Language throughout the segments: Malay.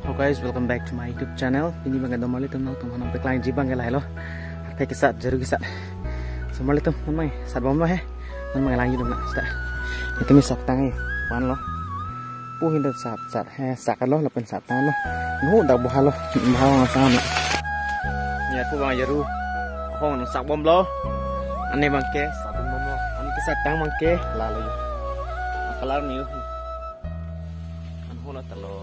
Hello guys, welcome back to my YouTube channel. Ini bang ada mali tum tum hanam peklang jibang gelai lo. Pakai kisat jeru kisat. Semali tum namai sat bom lo he. Namai lang jidum nak sat. Itu mi sat tangai pan lo. Puhin dah sat he sakan lo lapen sat tangan lo. Nuh dak buah lo. Buah ngasam lo. Ni aku bang jeru. Aku nak sak bom lo. Ane bang ke sat bom lo. Ane kisat tang bang ke lalu. Akalar ni. Anho nak telo.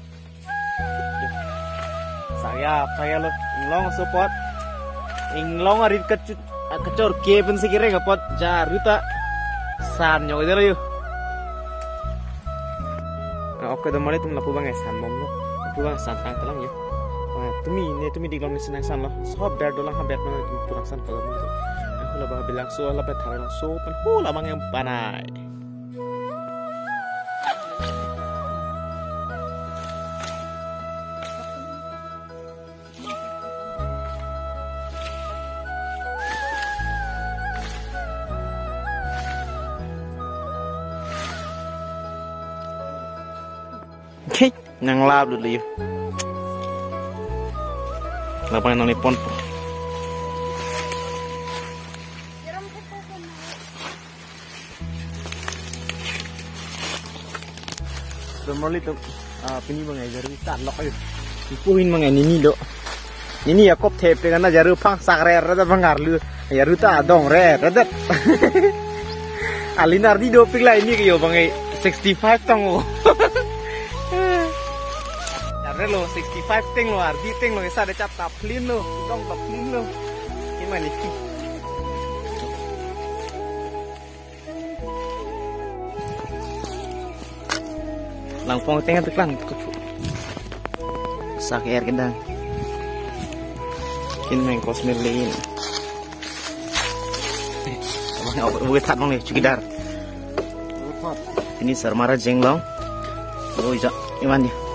Saya lo inglong support inglong arit kecor kepen sikire ngapot jaruta san nyo idero yo oke do mali tum lapu bang san mom lo lapu bang san tang telang yo tumi diglong ni senang san lo sob ber dolang ha bet no tum turang san kalau mo aku la ba bilang so la bet thara so pen hu la bang yang panai nang lab dulu ya. Lapan nang nipon po. Semoli tu, pini mengai jaru tak lok ayo. Ipuhin mengai nini do. Nini ya kop tape dengan jaru pang sakre rada bangar lu. Jaru tak dong re rada. Alinar di doping lah ini kyo bangai 65 tong. Lo 65 ting lo ardi ting lo isa ada cap taplin lo tong taplin lo gimana nih langpong tengah teklan sak air kendang kin main kosmerlin buat tak nong nih cukidar ini sarmara jenglong oh iya gimana